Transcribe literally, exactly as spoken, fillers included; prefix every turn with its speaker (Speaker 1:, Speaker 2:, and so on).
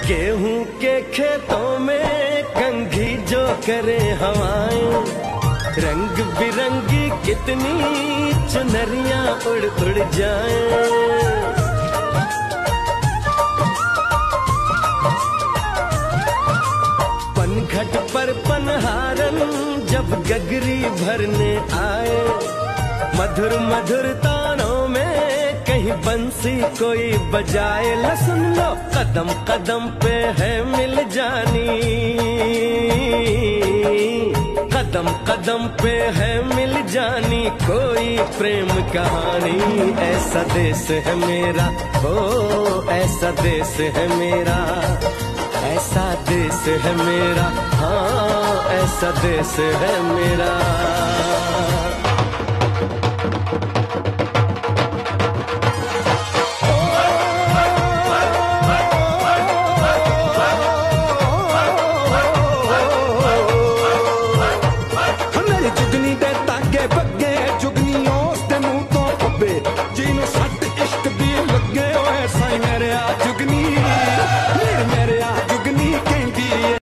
Speaker 1: गेहूं के खेतों में कंघी जो करे हवाएं, रंग बिरंगी कितनी चुनरियां उड़ उड़ जाएं। पनघट पर पनहारन जब गगरी भरने आए, मधुर मधुर तानों में कहीं बंसी कोई बजाए। ला सुन लो कदम कदम पे है मिल जानी, कदम कदम पे है मिल जानी कोई प्रेम कहानी। ऐसा देश है मेरा, ओ ऐसा देश है मेरा, ऐसा देश है मेरा, हाँ ऐसा देश है मेरा।